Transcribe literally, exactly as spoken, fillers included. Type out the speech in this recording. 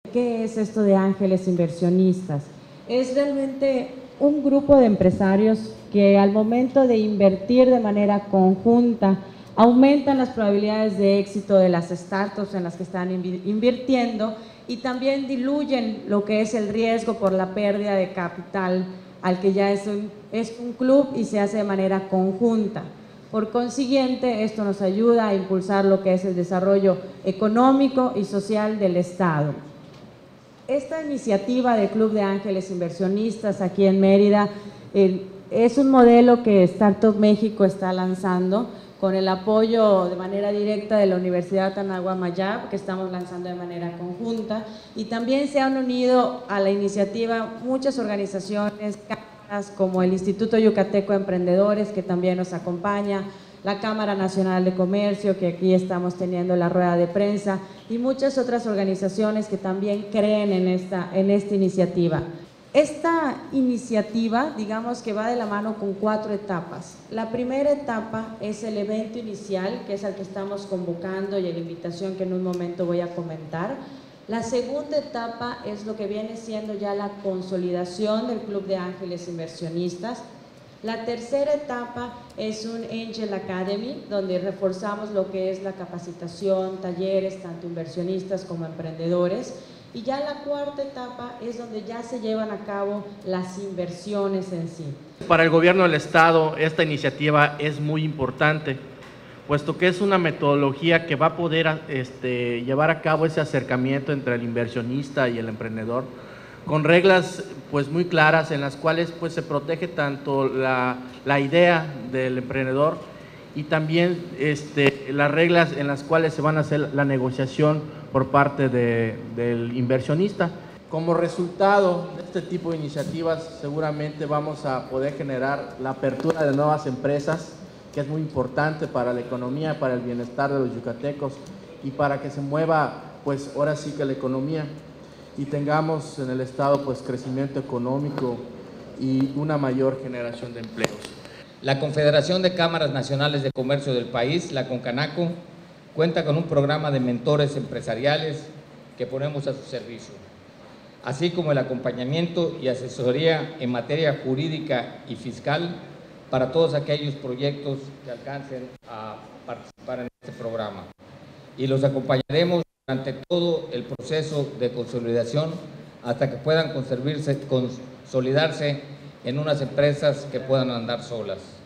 ¿Qué es esto de Ángeles Inversionistas? Es realmente un grupo de empresarios que al momento de invertir de manera conjunta aumentan las probabilidades de éxito de las startups en las que están invirtiendo y también diluyen lo que es el riesgo por la pérdida de capital al que ya es un, es un club y se hace de manera conjunta. Por consiguiente, esto nos ayuda a impulsar lo que es el desarrollo económico y social del Estado. Esta iniciativa del Club de Ángeles Inversionistas aquí en Mérida eh, es un modelo que Startup México está lanzando con el apoyo de manera directa de la Universidad Anáhuac-Mayab, que estamos lanzando de manera conjunta, y también se han unido a la iniciativa muchas organizaciones, cámaras como el Instituto Yucateco de Emprendedores, que también nos acompaña, la Cámara Nacional de Comercio, que aquí estamos teniendo la rueda de prensa, y muchas otras organizaciones que también creen en esta, en esta iniciativa. Esta iniciativa, digamos que va de la mano con cuatro etapas. La primera etapa es el evento inicial, que es al que estamos convocando y la invitación que en un momento voy a comentar. La segunda etapa es lo que viene siendo ya la consolidación del Club de Ángeles Inversionistas. La tercera etapa es un Angel Academy, donde reforzamos lo que es la capacitación, talleres, tanto inversionistas como emprendedores. Y ya la cuarta etapa es donde ya se llevan a cabo las inversiones en sí. Para el gobierno del Estado, esta iniciativa es muy importante, puesto que es una metodología que va a poder este, llevar a cabo ese acercamiento entre el inversionista y el emprendedor, con reglas pues muy claras en las cuales pues se protege tanto la, la idea del emprendedor y también este, las reglas en las cuales se van a hacer la negociación por parte de, del inversionista. Como resultado de este tipo de iniciativas seguramente vamos a poder generar la apertura de nuevas empresas, que es muy importante para la economía, para el bienestar de los yucatecos y para que se mueva pues ahora sí que la economía y tengamos en el Estado pues crecimiento económico y una mayor generación de empleos. La Confederación de Cámaras Nacionales de Comercio del país, la CONCANACO, cuenta con un programa de mentores empresariales que ponemos a su servicio, así como el acompañamiento y asesoría en materia jurídica y fiscal para todos aquellos proyectos que alcancen a participar en este programa. Y los acompañaremos durante todo el proceso de consolidación hasta que puedan consolidarse en unas empresas que puedan andar solas.